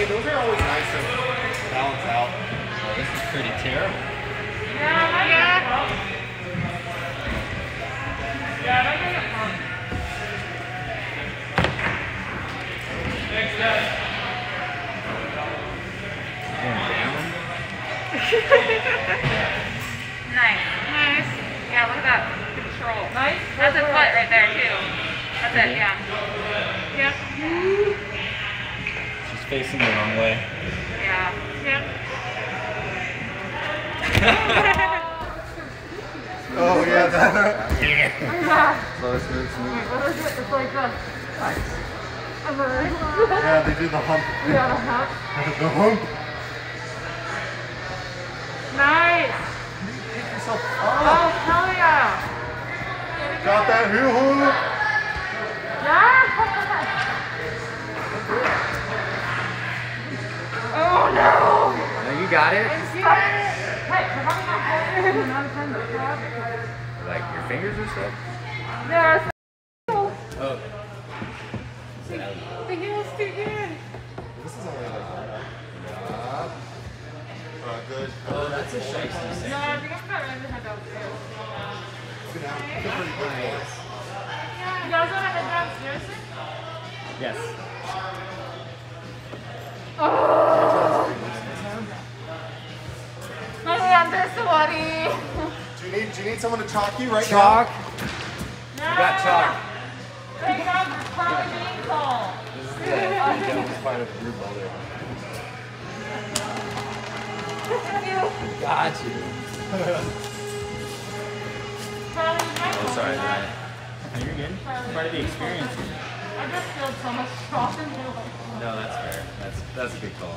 those are always nice to balance out. Oh, this is pretty terrible. Yeah. Yeah, I get it wrong. Next up. Nice. Yeah, look at that control. Nice. That's a foot right there too. That's it, yeah. Yeah. She's facing the wrong way. Yeah. Oh yeah, that. Slow, smooth. What is it? It's like this. Yeah, they do the hump. Yeah, the hump. The hump. Nice. Oh, Hell yeah. got that hoo hoo. Yeah. Oh no. No, you got it? Hey, how about that? Like your fingers or stuff? Yes. Oh. The heel's too good. This is only like good. Oh, that's a shiesty No, I think I'm better than head downstairs. Good now. Feel pretty good. You guys want to head downstairs? Yes. Oh! My hands are sweaty. Do you need someone to chalk you right Chalk. now? No. You got chalk. They have probably being called. This is the devil's part of the group all day. Got you. Oh, sorry, Ryan. You're good. Part of the experience. I just feel so much stronger. No, that's fair. That's a good call.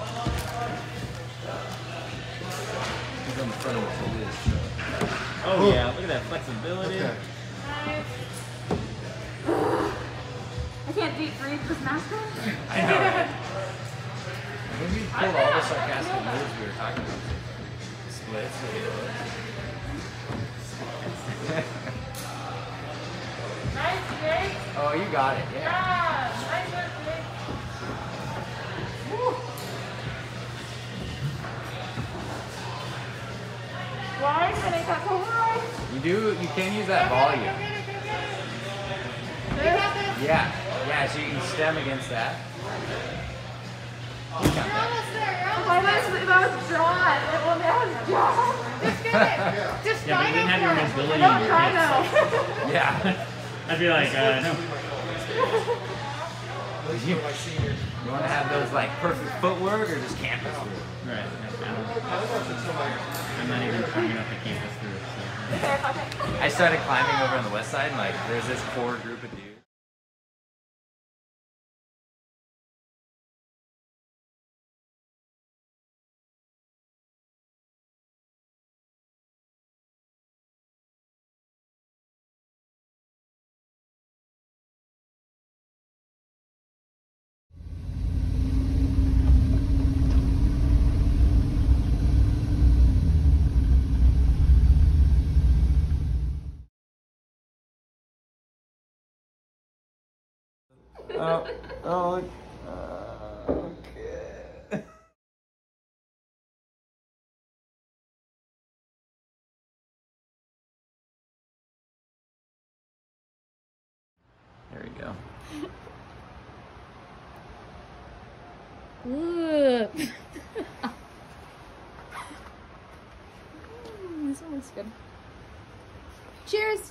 He's on the front of the list. Oh yeah, look at that flexibility. Okay. I can't deep breathe this mask on. I know. Right? When we pulled all the sarcastic moves we were talking about, splits. Nice, Jake. Oh, you got it. Yeah. Yeah, nice work, Jake. Woo. Why can I cut so high? You can use that volume. Yeah, so you can stem against that. You got that. That was John. Well, that was John. Just get it. Just Yeah, but you didn't have your mobility in don't your try hips. now. Yeah. I'd be like, no. You want to have those like perfect footwork or just campus through? Right. I'm not even strong enough to campus through. So. I started climbing over on the west side and like there's this core group of dudes. Okay. There we go. This one looks good. Cheers!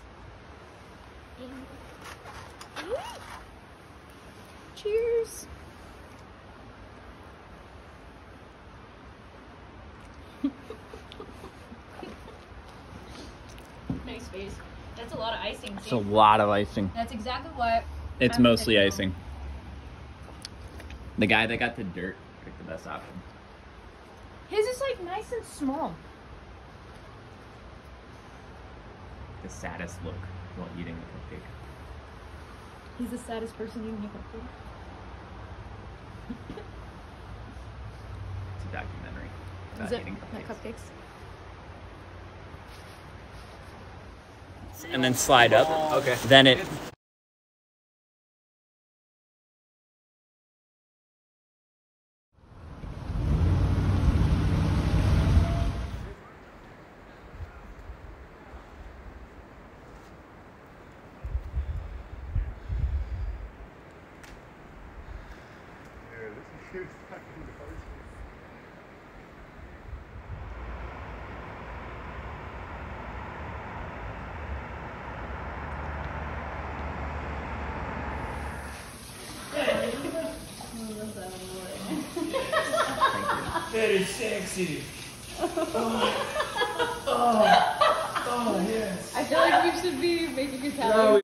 Cheers! Nice face. That's a lot of icing. It's a lot of icing. That's exactly what. It's I'm mostly thinking. icing. The guy that got the dirt picked the best option. His is like nice and small. The saddest look while eating the cupcake. He's the saddest person eating a cupcake. It's a documentary about Is it eating like cupcakes. cupcakes? And then slide up. Okay. Then it. Very sexy. Oh, yes. I feel like you should be making a talent.